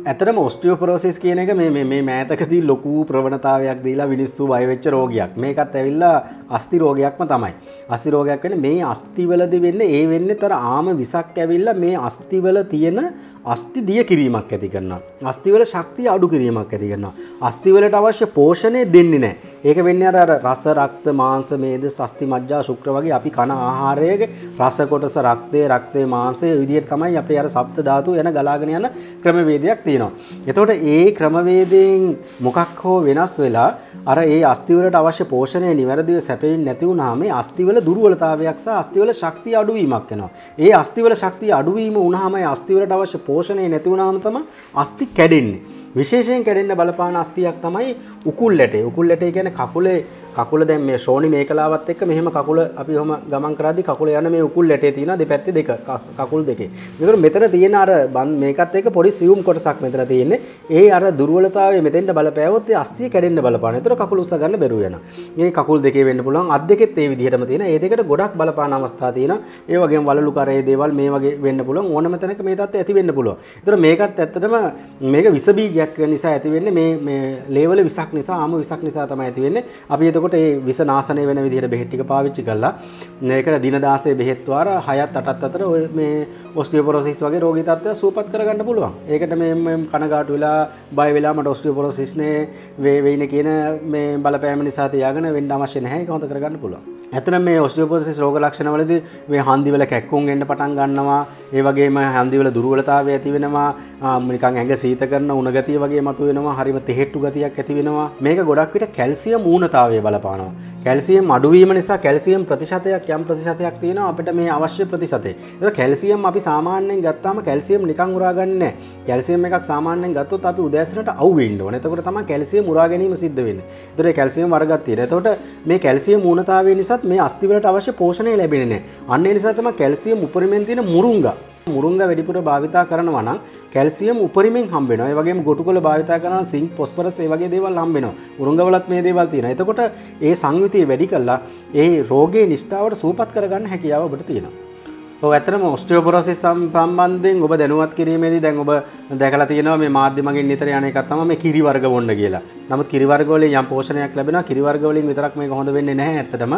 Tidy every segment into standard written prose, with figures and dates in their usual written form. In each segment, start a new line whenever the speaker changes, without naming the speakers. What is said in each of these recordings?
ඇත්තටම ඔස්ටියෝපොරොසිස් කියන එක මේ මෑතකදී ලොකු ප්‍රවණතාවයක් දීලා මිනිස්සු බය වෙච්ච රෝගයක්. මේකත් ඇවිල්ලා අස්ථි රෝගයක්ම තමයි. අස්ථි රෝගයක් වෙන්නේ මේ අස්ථිවලදී වෙන්නේ ඒ වෙන්නේ තර ආම විසක් ඇවිල්ලා මේ අස්ථිවල තියෙන අස්ථි දිය කිරීමක් ඇති කරනවා. අස්ථිවල ශක්තිය අඩු කිරීමක් ඇති කරනවා. අස්ථිවලට අවශ්‍ය පෝෂණය දෙන්නේ නැහැ. ඒක වෙන්නේ අර රස රක්ත මාංශ මේද අස්ථි මජ්ජා ශුක්‍ර වගේ අපි කන ආහාරයේ රස කොටස රක්තයේ මාංශයේ විදිහට තමයි අපේ අර සප්ත ධාතු යන ගලාගෙන යන ක්‍රමවේදයක් තියෙනවා. එතකොට ඒ ක්‍රමවේදයෙන් මොකක් හෝ වෙනස් වෙලා අර ඒ අස්ථිවලට අවශ්‍ය පෝෂණය නිවැරදිව සැපෙන්නේ නැති වුනහම මේ අස්ථිවල දුර්වලතාවයක් සහ අස්ථිවල ශක්තිය අඩුවීමක් වෙනවා. ඒ අස්ථිවල ශක්තිය අඩුවීම වුනහම ඒ අස්ථිවලට අවශ්‍ය පෝෂණය නැති වුනහම තමයි අස්ථි කැඩෙන්නේ. විශේෂයෙන් කැඩෙන්න බලපාන අස්ථියක් තමයි උකුල් ඇටේ. උකුල් ඇටේ කියන්නේ කකුල දැන් මේ ශෝනි මේකලාවත් එක්ක මෙහෙම කකුල අපි ඔහම ගමන් කරද්දී කකුල යන මේ උකුල් ඇටේ තියෙන දෙපැත්තේ දෙක කකුල් දෙකේ. ඒතර මෙතන තියෙන අර මේකත් එක්ක පොඩි සියුම් කොටසක් මෙතන තියෙන්නේ. ඒ අර දුර්වලතාවය මෙතෙන්ට බලපෑවොත් ඒ අස්ථිය කැඩෙන්න බලපාන. ඒතර කකුල උස්ස ගන්න බැරුව යනවා. මේ කකුල් දෙකේ වෙන්න පුළුවන්. අත් දෙකෙත් ඒ විදිහටම තියෙන. ඒ දෙකට ගොඩක් බලපාන අවස්ථා තියෙනවා. ඒ වගේම වලලු කරේ දේවල් මේ වගේ වෙන්න පුළුවන්. ඕනම තැනක මේ තත්ත්වය ඇති වෙන්න පුළුවන්. ඒතර මේකත් ඇත්තටම මේක විස බීජයක් නිසා ඇති වෙන්නේ මේ ලේවල විසක් නිසා ආම විසක් නිසා තමයි ඇති වෙන්නේ. අපි එතකොට මේ විස නාශනය වෙන විදිහට බෙහෙත් ටික පාවිච්චි කළා. මේකට දින 16 බෙහෙත් වාර 6ත් 8ත් අතර ඔය මේ ඔස්ටියෝපොරොසිස් වගේ රෝගී තත්ත්වය සුවපත් කරගන්න පුළුවන්. ඒකට මේ කනගාටු වෙලා බය වෙලා මට ඔස්ටියෝපොරොසිස් නේ වෙයිනේ කියන මේ බලපෑම නිසා තියාගෙන වෙන්න අවශ්‍ය නැහැ. ඒක හොඳ කරගන්න පුළුවන්. ඇත්තටම මේ ඔස්ටියෝපොරොසිස් රෝග ලක්ෂණ වලදී මේ හන්දි වල කැක්කුම් එන්න පටන් ගන්නවා. ඒ වගේම හන්දි වල දුර්වලතාවය ඇති වෙනවා. නිකන් ඇඟ සීත කරන උණ ගතිය වගේ මතුවෙනවා. හරිම තෙහෙට්ටු ගතියක් ඇති වෙනවා. මේක ගොඩක් විට කැල්සියම් ඌනතාවය බලපානවා. කැල්සියම් අඩුවීම නිසා කැල්සියම් ප්‍රතිශතයක් යම් ප්‍රතිශතයක් තියෙනවා අපිට මේ අවශ්‍ය ප්‍රතිශතය. ඒක කැල්සියම් අපි සාමාන්‍යයෙන් ගත්තාම කැල්සියම් නිකන් උරා ගන්න නැහැ. කැල්සියම් එකක් සාමාන්‍යයෙන් ගත්තොත් අපි උදෑසනට අවු වෙන්න ඕනේ. එතකොට තමයි කැල්සියම් උරා ගැනීම සිද්ධ වෙන්නේ. ඒතර ඒ කැල්සියම් වර්ගයක් තියෙනවා. එතකොට මේ කැල්සියම් ඌනතාවය නිසා මේ අස්ථි වලට අවශ්‍ය පෝෂණය ලැබෙන්නේ නැහැ. අන්න ඒ නිසා තමයි කැල්සියම් උපරිමෙන් තියෙන මුරුංගා වැඩිපුර භාවිතා කරනවා නම් කැල්සියම් උපරිමෙන් හම්බ වෙනවා. ඒ වගේම ගොටුකොළ භාවිතා කරනවා නම් සිංක්, ෆොස්ෆරස් ඒ වගේ දේවල් හම්බ වෙනවා. මුරුංගාවලත් මේ දේවල් තියෙනවා. එතකොට ඒ සංයුතිය වැඩි කළා ඒ රෝගේ නිෂ්ඨාවට සූපත් කරගන්න හැකියාව ඔබට තියෙනවා. ඔව් ඇත්තටම ඔස්ටියෝපොරොසිස් සම්බන්ධයෙන් ඔබ දැනුවත් කිරීමේදී දැන් ඔබ දැකලා තියෙනවා මේ මාධ්‍ය මගින් නිතර යන එකක් තමයි මේ කිරි වර්ග බොන්න කියලා. නමුත් කිරි වර්ග වලින් යම් පෝෂණයක් ලැබෙනවා. කිරි වර්ග වලින් විතරක් මේක හොඳ වෙන්නේ නැහැ ඇත්තටම.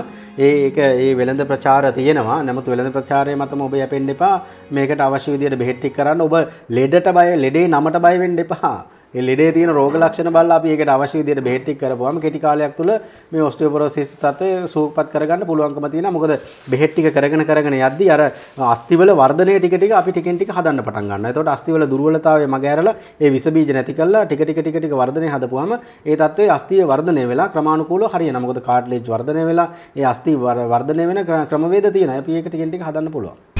ඒ වෙළඳ ප්‍රචාර තියෙනවා. නමුත් වෙළඳ ප්‍රචාරය මතම ඔබ යැපෙන්න එපා. මේකට අවශ්‍ය විදියට බෙහෙත් ටික කරන්න. ඔබ ලෙඩේ නමට බය වෙන්න එපා. ඒ ලෙඩේ තියෙන රෝග ලක්ෂණ බලලා අපි ඒකට අවශ්‍ය විදියට බෙහෙත් ටික කරපුවාම කෙටි කාලයක් තුළ මේ ඔස්ටියෝපොරොසිස් තත්ත්වය සූපපත් කරගන්න පුළුවන්කම තියෙනවා. මොකද බෙහෙත් ටික කරගෙන යද්දී අර අස්ථිවල වර්ධනය ටික අපි ටිකෙන් ටික හදන්න පටන් ගන්නවා. එතකොට අස්ථිවල දුර්වලතාවය මග ඇරලා ඒ විස බීජ නැති කරලා ටික වර්ධනය හදපුවාම ඒ තත්ත්වයේ අස්ථිය වර්ධනය වෙලා ක්‍රමානුකූලව හරියනවා. මොකද කාට්ලේජ් වර්ධනය වෙලා ඒ අස්ථි වර්ධනය වෙන ක්‍රමවේද තියෙනවා. අපි ඒක ටිකෙන් ටික හදන්න පුළුවන්.